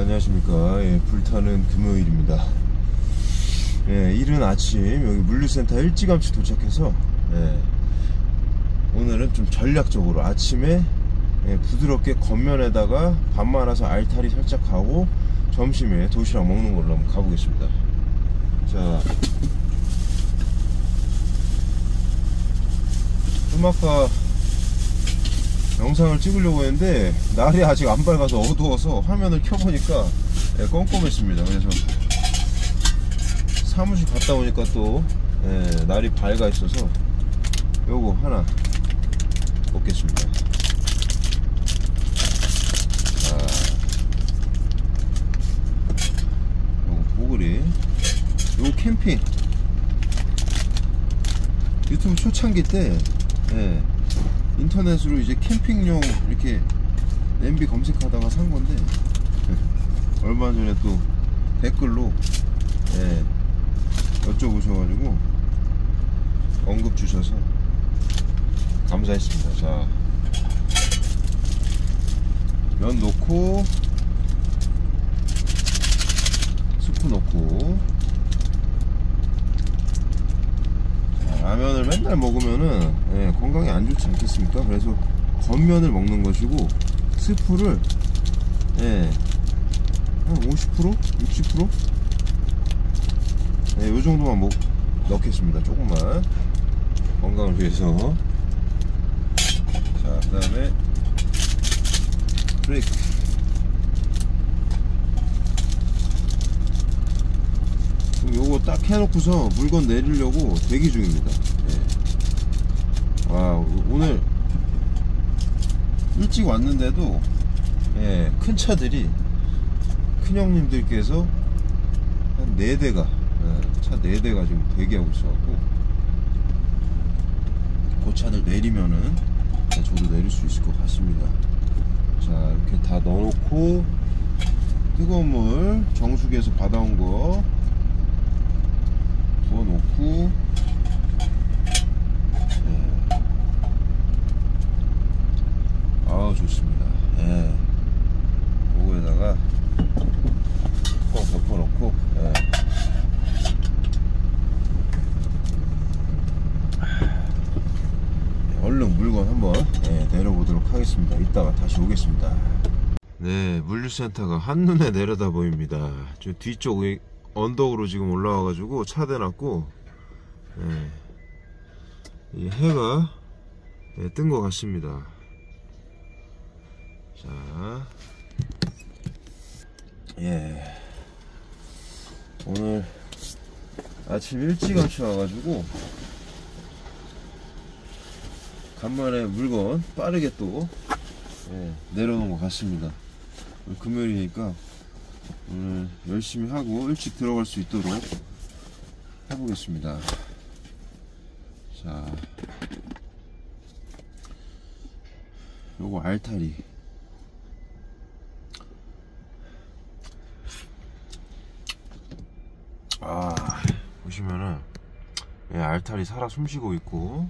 안녕하십니까. 예, 불타는 금요일입니다. 예, 이른 아침 여기 물류센터 일찌감치 도착해서 오늘은 좀 전략적으로 아침에 부드럽게 겉면에다가 밥 말아서 알타리 살짝 하고 점심에 도시락 먹는 걸로 한번 가보겠습니다. 자, 좀 아까 영상을 찍으려고 했는데 날이 아직 안 밝아서 어두워서 화면을 켜보니까 껌껌했습니다. 그래서 사무실 갔다 오니까 또 날이 밝아 있어서 요거 하나 먹겠습니다. 자, 요거 보글이, 요거 캠핑 유튜브 초창기 때 인터넷으로 이제 캠핑용 이렇게 냄비 검색하다가 산 건데 얼마 전에 또 댓글로 여쭤보셔가지고 언급 주셔서 감사했습니다. 자, 면 넣고 스프 넣고, 라면을 맨날 먹으면은 건강에 안 좋지 않겠습니까? 그래서 겉면을 먹는 것이고 스프를 한 50%? 60%? 요 정도만 넣겠습니다. 조금만 건강을 위해서. 자, 그 다음에 브레이크. 요거 딱 해놓고서 물건 내리려고 대기 중입니다. 와, 오늘 일찍 왔는데도 큰 차들이, 큰 형님들께서 한 4대가 차 4대가 지금 대기하고 있어갖고 그 차들 내리면은 저도 내릴 수 있을 것 같습니다. 자, 이렇게 다 넣어놓고 뜨거운 물 정수기에서 받아온 거 부어놓고, 아우 좋습니다. 그거에다가 뻥 덮어놓고 얼른 물건 한번 내려보도록 하겠습니다. 이따가 다시 오겠습니다. 네, 물류센터가 한눈에 내려다 보입니다. 저 뒤쪽 언덕으로 지금 올라와가지고 차 대놨고, 이 해가 뜬 것 같습니다. 자, 오늘 아침 일찌감치 와가지고 간만에 물건 빠르게 또 내려놓은 것 같습니다. 금요일이니까 오늘 열심히 하고 일찍 들어갈 수 있도록 해보겠습니다. 자, 요거 알타리. 보시면은 알타리 살아 숨쉬고 있고,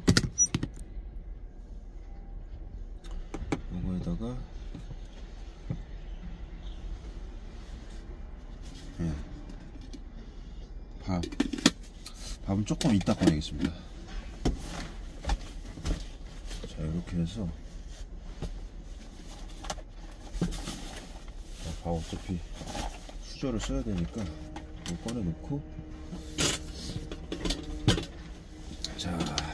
요거에다가 밥은 조금 이따 꺼내겠습니다. 자, 이렇게 해서 밥 어차피 수저를 써야 되니까 이거 꺼내 놓고, 자,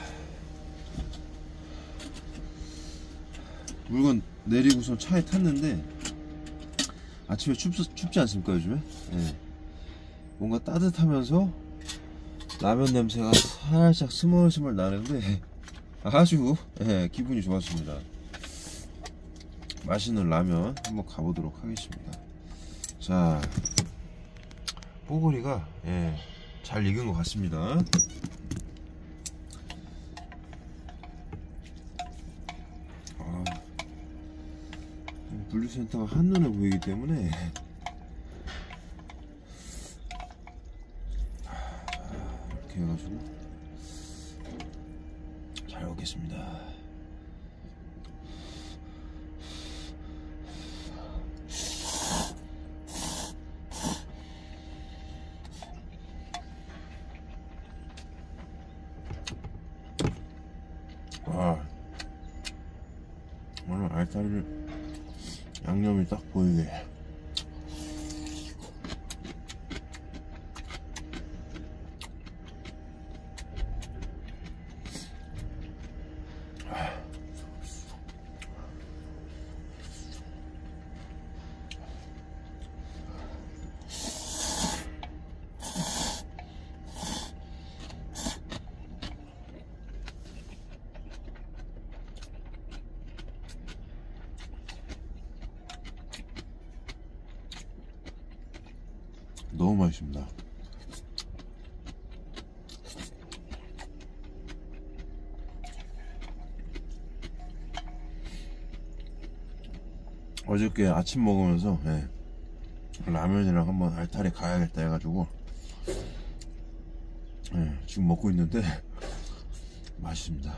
물건 내리고서 차에 탔는데 아침에 춥지 않습니까 요즘에? 뭔가 따뜻하면서 라면 냄새가 살짝 스멀스멀 나는데 아주 기분이 좋았습니다. 맛있는 라면 한번 가보도록 하겠습니다. 자, 뽀글이가 잘 익은 것 같습니다. 물류센터가 한눈에 보이기 때문에 이렇게 해가지고 잘 먹겠습니다. 오늘 알타리를 양념이 딱 보이게. 너무 맛있습니다. 어저께 아침 먹으면서 라면이랑 한번 알타리 가야겠다 해가지고 지금 먹고 있는데 맛있습니다.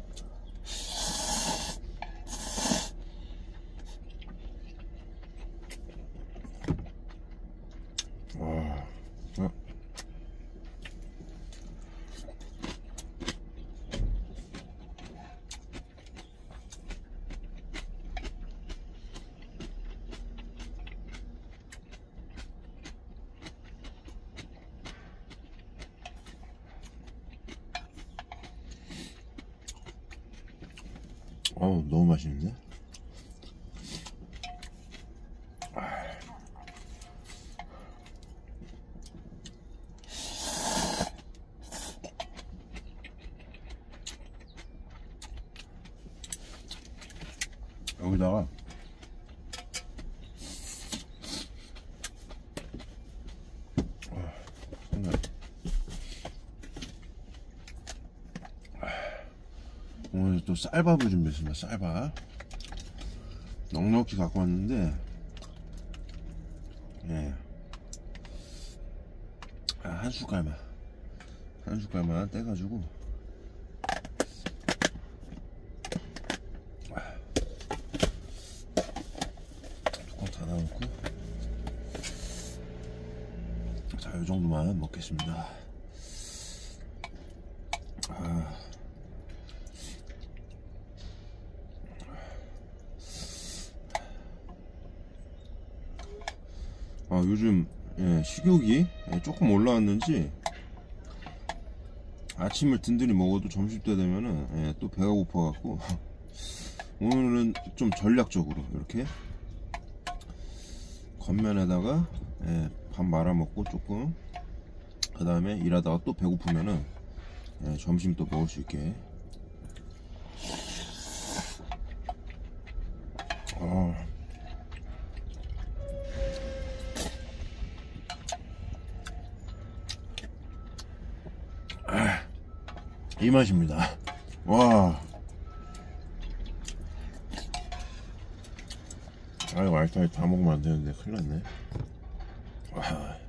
너무 맛있는데? 여기다가 오늘 또 쌀밥을 준비했습니다. 쌀밥 넉넉히 갖고 왔는데 한 숟갈만 떼가지고 뚜껑 닫아놓고 자, 이 정도만 먹겠습니다. 요즘 식욕이 조금 올라왔는지 아침을 든든히 먹어도 점심때 되면은 또 배가 고파 갖고 오늘은 좀 전략적으로 이렇게 겉면에다가 밥 말아 먹고 조금, 그 다음에 일하다가 또 배고프면은 점심 또 먹을 수 있게. 이 맛입니다. 와. 이거 알타리 다 먹으면 안 되는데 큰일 났네. 와.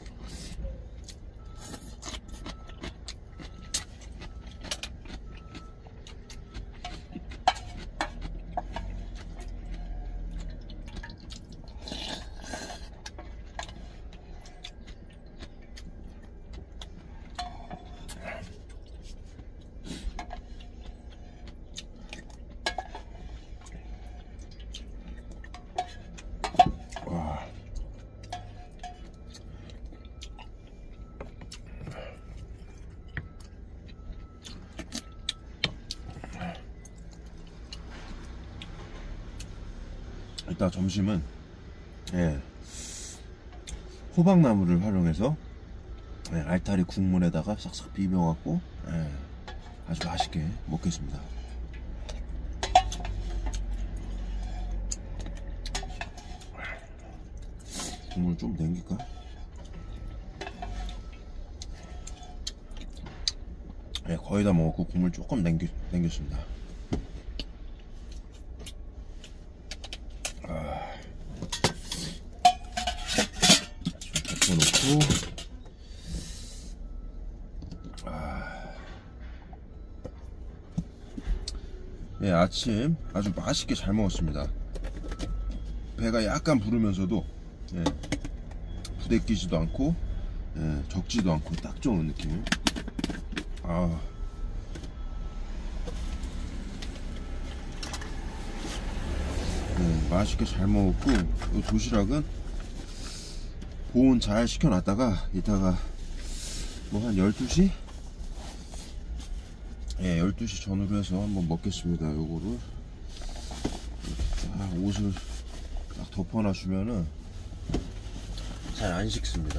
이따 점심은 호박나무를 활용해서 알타리 국물에다가 싹싹 비벼갖고 아주 맛있게 먹겠습니다. 국물 좀 남길까? 거의 다 먹었고 국물 조금 남겼습니다. 좀 덮어놓고 아침 아주 맛있게 잘 먹었습니다. 배가 약간 부르면서도 부대끼지도 않고 적지도 않고 딱 좋은 느낌. 네, 맛있게 잘 먹었고, 이 도시락은 보온 잘 시켜놨다가 이따가 뭐 한 12시? 예, 12시 전후로 해서 한번 먹겠습니다. 요거를 이렇게 딱 옷을 딱 덮어놔주면은 잘 안 식습니다.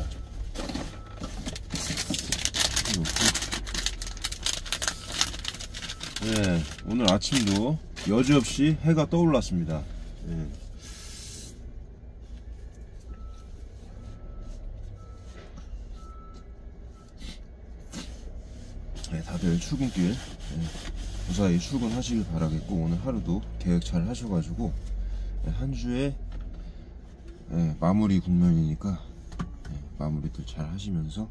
예, 오늘 아침도 여지없이 해가 떠올랐습니다. 예. 네, 다들 출근길 무사히 출근하시길 바라겠고, 오늘 하루도 계획 잘 하셔가지고 한 주의 마무리 국면이니까 마무리들 잘 하시면서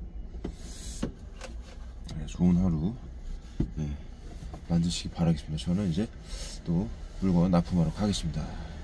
좋은 하루 만드시기 바라겠습니다. 저는 이제 또 물건 납품하러 가겠습니다.